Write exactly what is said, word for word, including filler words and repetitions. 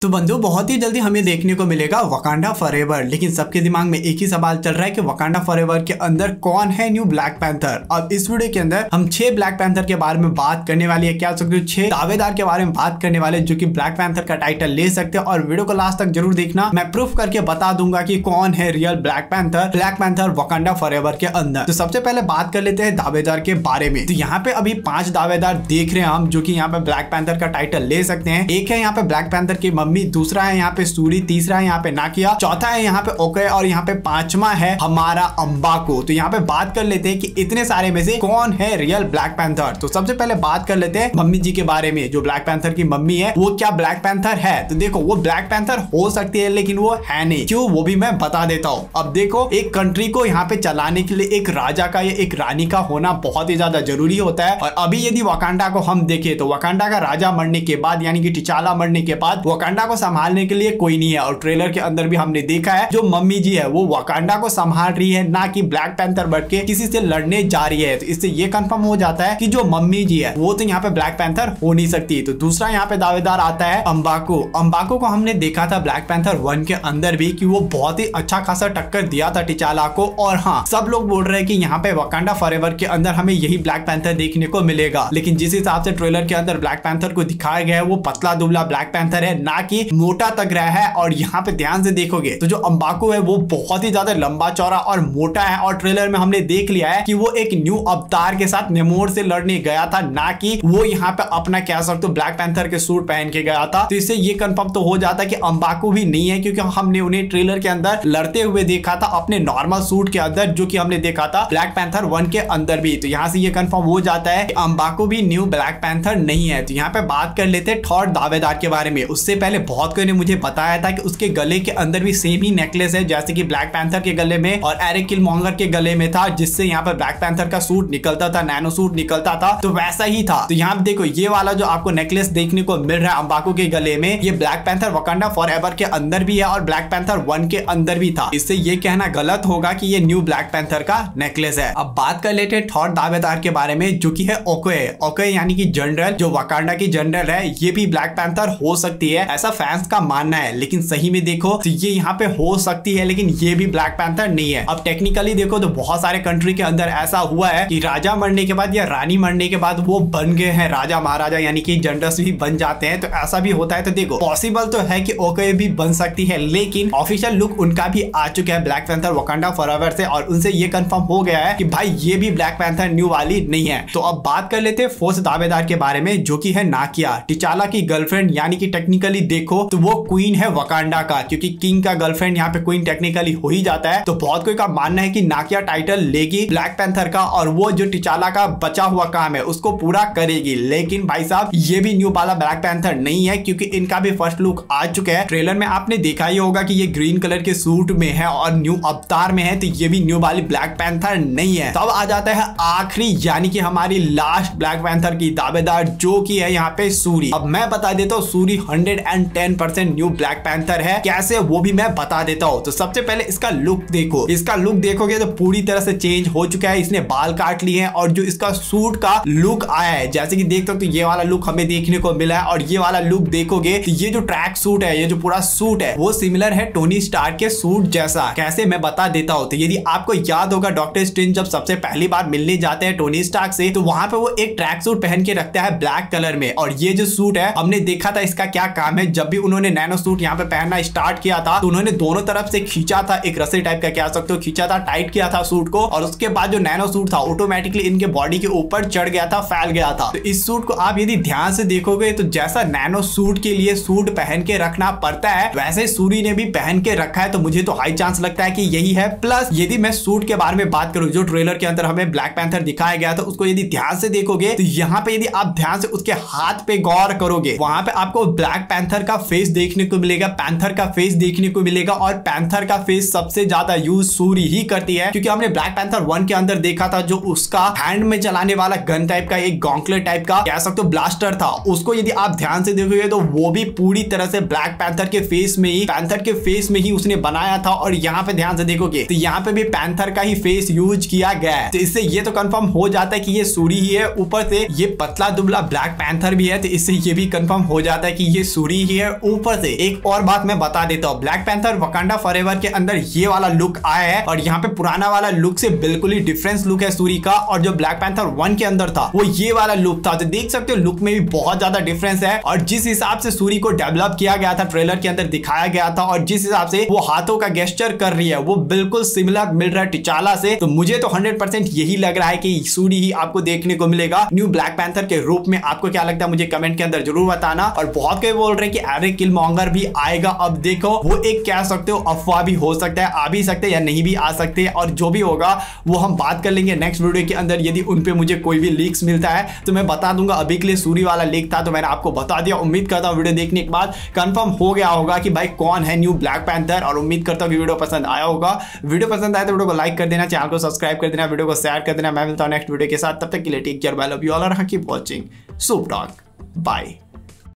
तो बंधु बहुत ही जल्दी हमें देखने को मिलेगा वकांडा फॉरएवर, लेकिन सबके दिमाग में एक ही सवाल चल रहा है कि वकांडा फॉरएवर के अंदर कौन है न्यू ब्लैक पैंथर। अब इस वीडियो के अंदर हम छह ब्लैक पैंथर के बारे में बात करने वाली है, क्या सकते हो छह दावेदार के बारे में बात करने वाले जो कि ब्लैक पैंथर का टाइटल ले सकते हैं। और वीडियो को लास्ट तक जरूर देखना, मैं प्रूफ करके बता दूंगा कि कौन है real black panther black panther Wakanda forever के अंदर। तो सबसे पहले बात कर लेते हैं दावेदार के बारे में। तो यहाँ पे अभी पांच दावेदार देख रहे हैं हम जो कि यहाँ पे ब्लैक पैंथर का टाइटल ले सकते हैं। एक है यहाँ पे ब्लैक पैंथर की मम्मी, दूसरा है यहाँ पे सूरी, तीसरा है यहाँ पे नाकिया, चौथा है यहाँ पे ओके और यहाँ पे पांचवा है हमारा अंबाको। तो यहाँ पे बात कर लेते हैं कि इतने सारे में से कौन है रियल ब्लैक पैंथर। तो सबसे पहले बात कर लेते हैं मम्मी जी के बारे में। जो ब्लैक पैंथर की मम्मी है वो क्या ब्लैक पैंथर है? तो देखो वो ब्लैक पैंथर हो सकती है लेकिन वो है नहीं। क्यों, वो भी मैं बता देता हूँ। अब देखो एक कंट्री को यहाँ पे चलाने के लिए एक राजा का या एक रानी का होना बहुत ही ज्यादा जरूरी होता है। और अभी यदि वकांडा को हम देखें तो वकांडा का राजा मरने के बाद यानी कि टिचाला मरने के बाद वकांडा को संभालने के लिए कोई नहीं है। और ट्रेलर के अंदर भी हमने देखा है जो मम्मी जी है वो वकांडा को संभाल रही है, ना कि ब्लैक पैंथर बन के किसी से लड़ने जा रही है। तो इससे ये कंफर्म हो जाता है कि जो मम्मी जी है वो तो यहाँ पे ब्लैक पैंथर हो नहीं सकती। तो दूसरा यहाँ पे दावेदार आता है अंबाको। अंबाको को हमने देखा था ब्लैक पैंथर वन के अंदर भी कि वो बहुत ही अच्छा खासा टक्कर दिया था टिचाला को। और हाँ, सब लोग बोल रहे हैं कि यहाँ पे वकांडा फॉरएवर के अंदर हमें यही ब्लैक पैंथर देखने को मिलेगा। लेकिन जिस हिसाब से ट्रेलर के अंदर ब्लैक पैंथर को दिखाया गया है वो पतला दुबला ब्लैक पैंथर है, ना कि मोटा तगड़ा है। और यहाँ पे ध्यान से देखोगे तो जो अंबाको है वो बहुत ही ज्यादा लंबा चौड़ा और मोटा है। और ट्रेलर में हमने देख लिया है कि वो एक न्यू अवतार के साथ नेमोर से लड़ने गया था, ना कि वो यहाँ पे अपना कह सकते हो ब्लैक पैंथर के सूट पहन के गया था। तो इससे ये कंफर्म तो हो जाता है कि अंबाको भी नहीं है, क्योंकि हमने उन्हें ट्रेलर के अंदर लड़ते हुए देखा था अपने नॉर्मल सूट के अंदर, जो कि हमने देखा था ब्लैक पैंथर वन के अंदर भी। तो यहाँ से ये कंफर्म हो जाता है कि अंबाको भी न्यू ब्लैक पैंथर नहीं है। तो यहाँ पे बात कर लेते हैं थर्ड दावेदार के बारे में। उससे पहले बहुत कोई ने मुझे बताया था कि उसके गले के अंदर भी सेम ही नेकलेस है जैसे कि ब्लैक पैंथर के गले में और एरिक किलमॉन्गर के गले में था, जिससे यहाँ पर ब्लैक पैंथर का सूट निकलता था, नैनो सूट निकलता था। तो वैसा ही था। तो यहाँ पे देखो ये वाला जो आपको नेकलेस देखने को मिल रहा है अंबाको के गले में, ये ब्लैक पैंथर वकांडा फॉरएवर के अंदर भी है और ब्लैक पैंथर वन के अंदर भी था। इससे ये कहना गलत होगा कि ये न्यू ब्लैक पैंथर का नेकलेस है। अब बात कर लेते हैं थर्ड दावेदार के बारे में जो कि है ओके। ओके यानी कि जनरल, जो वकांडा की जनरल है, ये भी ब्लैक पैंथर हो सकती है, ऐसा फैंस का मानना है। लेकिन सही में देखो तो ये यहाँ पे हो सकती है लेकिन ये भी ब्लैक पैंथर नहीं है। अब टेक्निकली देखो तो बहुत सारे कंट्री के अंदर ऐसा हुआ है कि राजा मरने के बाद या रानी मरने के बाद वो बन गए हैं राजा महाराजा, यानी कि जनरल्स भी बन जाते हैं। तो ऐसा भी होता है। तो देखो पॉसिबल तो है कि ओके भी बन सकती है, लेकिन ऑफिशियल लुक उनका भी आ चुका है ब्लैक पैंथर वकांडा फॉरएवर से और उनसे ये कंफर्म हो गया है कि भाई ये भी ब्लैक पैंथर न्यू वाली नहीं है। तो अब बात कर लेते हैं फोर्थ दावेदार के बारे में जो कि है नाकिया, टिचाला की गर्लफ्रेंड। यानी कि टेक्निकली देखो तो वो क्वीन है वकांडा का, क्योंकि किंग का गर्लफ्रेंड यहाँ पे क्वीन टेक्निकली हो ही जाता है। तो बहुत कोई का मानना है कि नाकिया टाइटल लेगी ब्लैक पैंथर का और वो जो टिचाला का बचा हुआ काम है उसको पूरा करेगी। लेकिन भाई साहब ये भी न्यू वाला ब्लैक पैंथर नहीं है, क्योंकि इनका भी फर्स्ट लुक आ चुका है। ट्रेलर में आपने देखा ही होगा कि ये ग्रीन कलर के सूट में है और न्यू अवतार में है। तो ये भी न्यू वाली ब्लैक पैंथर नहीं है। तब आ जाता है आखिरी यानी कि हमारी लास्ट ब्लैक पैंथर की दावेदार जो की है यहाँ पे सूरी। अब मैं बता देता हूँ Shuri hundred and ten percent new black panther है। कैसे वो भी मैं बता देता हूँ। तो सबसे पहले इसका लुक देखो, इसका लुक देखोगे तो पूरी तरह से चेंज हो चुका है। इसने बाल काट लिए हैं और जो इसका सूट का लुक आया है जैसे कि देख सकते हो तो ये वाला लुक हमें देखने को मिला है। और ये वाला लुक देखोगे तो ये जो ट्रैक सूट है, ये जो पूरा सूट है वो सिमिलर है टोनी स्टार्क के सूट जैसा। कैसे मैं बता देता हूँ। तो यदि आपको याद होगा डॉक्टर स्ट्रेंज जब सबसे पहली बार मिलने जाते हैं टोनी स्टार्क से, तो वहां पे वो एक ट्रैक सूट पहन के रखता है ब्लैक कलर में। और ये जो सूट है हमने देखा था इसका क्या काम है। जब भी उन्होंने नैनो सूट यहाँ पे पहनना स्टार्ट किया था तो उन्होंने दोनों तरफ से खींचा था, एक रस्सी टाइप का कह सकते हो, खींचा था, टाइट किया था सूट को। और उसके बाद जो नैनो सूट था ऑटोमेटिकली इनके बॉडी के ऊपर चढ़ गया था, फैल गया था। तो इस सूट को आप यदि ध्यान से देखोगे तो जैसा नैनो सूट के लिए सूट पहन के रखना पड़ता है वैसे सूरी ने भी पहन के रखा है। तो मुझे तो हाई चांस लगता है कि यही है। प्लस यदि मैं सूट के बारे में बात करूं जो ट्रेलर के अंदर हमें ब्लैक पैंथर दिखाया गया था उसको यदि ध्यान से देखोगे तो यहाँ पे यदि आप ध्यान से उसके हाथ पे गौर करोगे वहां पे आपको ब्लैक पैंथर का फेस देखने को मिलेगा, पैंथर का फेस देखने को मिलेगा। और पैंथर का फेस सबसे ज्यादा यूज सूरी ही करती है, क्योंकि हमने ब्लैक पैंथर वन के अंदर देखा था जो उसका हैंड में चलाने वाला गन टाइप का एक गॉन्कलेट टाइप का कह सकते हो ब्लास्टर था, उसको यदि आप ध्यान से देखोगे तो वो भी पूरी तरह से ब्लैक पैंथर के फेस में ही पैंथर के फेस में ही उसने बनाया था। और यहाँ पे ध्यान से देखोगे तो यहाँ पे भी पैंथर का ही फेस यूज किया गया है। तो इससे ये तो कंफर्म हो जाता है कि ये सूरी ही है। ऊपर से ये पतला दुबला ब्लैक पैंथर भी है, तो इससे ये भी कंफर्म हो जाता है कि ये सूरी ही की है। ऊपर से एक और बात मैं बता देता हूँ, ब्लैक पैंथर वकांडा फॉरएवर के अंदर ये वाला लुक आया है और यहाँ पे पुराना वाला लुक से बिल्कुल ही डिफरेंस लुक है सूरी का, और जो ब्लैक पैंथर वन के अंदर था वो ये वाला लुक था। तो देख सकते हो लुक में भी बहुत ज्यादा डिफरेंस है, और जिस हिसाब से सूरी को डेवलप किया गया था, ट्रेलर के अंदर दिखाया गया था, और जिस हिसाब से वो हाथों का गेस्चर कर रही है वो बिल्कुल सिमिलर मिल रहा है टिचाला से। तो मुझे तो हंड्रेड परसेंट यही लग रहा है कि सूरी ही आपको देखने को मिलेगा न्यू ब्लैक पैंथर के रूप में। आपको क्या लगता है मुझे कमेंट के अंदर जरूर बताना। और बहुत कोई बोल रहे हैं कि एरिक किलमॉन्गर भी आएगा। अब देखो वो एक कह सकते हो अफवाह भी हो सकता है, आ भी सकते हैं या नहीं भी आ सकते, और जो भी होगा वो हम बात कर लेंगे नेक्स्ट वीडियो के अंदर। यदि उन पे मुझे कोई भी लीक्स मिलता है तो मैं बता दूंगा। अभी के लिए सूरी वाला लीक था तो मैंने आपको बता दिया। उम्मीद करता हूं वीडियो देखने के बाद कंफर्म हो गया होगा कि भाई कौन है न्यू ब्लैक पैंथर, और उम्मीद करता हूं कि वीडियो पसंद आया होगा। वीडियो पसंद आया तो वीडियो को लाइक कर देना, चैनल को सब्सक्राइब कर देना, वीडियो को शेयर कर देना। मैं मिलता हूं नेक्स्ट वीडियो के साथ, तब तक के लिए take care, bye, love you all, और keep watching Soup Talk, bye.